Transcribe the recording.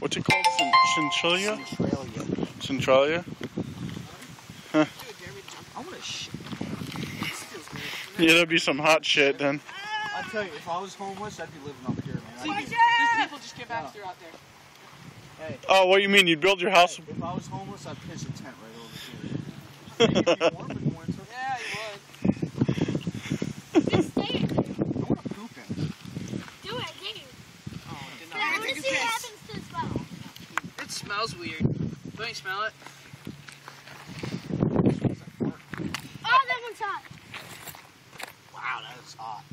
What's it called? Centralia? Centralia. Centralia? Huh. I want to shit. Yeah, that'd be some hot shit then. I'll tell you, if I was homeless, I'd be living up here, man. These people just get back through out there. Hey. Oh, what do you mean? You'd build your house? Hey, if I was homeless, I'd pitch a tent right over here. It'd be warm in the winter. Yeah, you would. Just stay in there. I want to poop in it. Do it, can you? Oh, did not. I want to see what happens to the smell. It smells weird. Don't you smell it? Oh, that one's hot. Wow, that is hot.